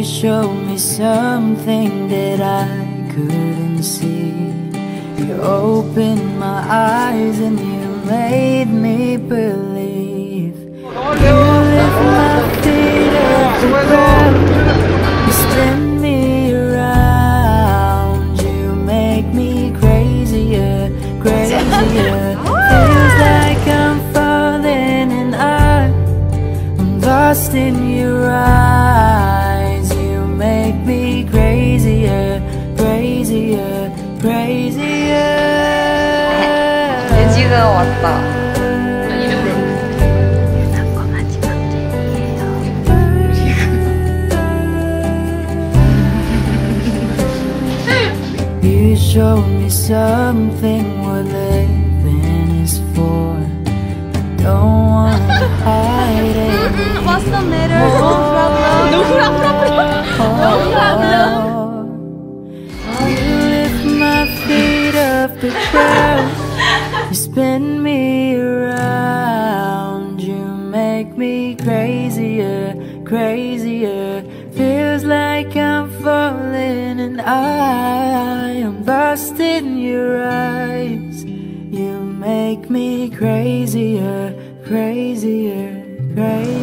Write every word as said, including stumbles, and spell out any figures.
showed me something that I couldn't see. You opened my eyes and you made me believe. You lift my feet off the ground, you spin me around, you make me crazier, crazier. Feels like I'm falling and I, I'm lost in your eyes. You make me crazier, crazier, crazier. 예지가 왔다. You showed me something what living is for. I don't wanna hide it. What's the matter? No problem. No problem. No problem. You lift my feet off the ground, you spin me around, you make me crazier, crazier. Feels like I'm falling and I am lost in your eyes. You make me crazier, crazier, crazier.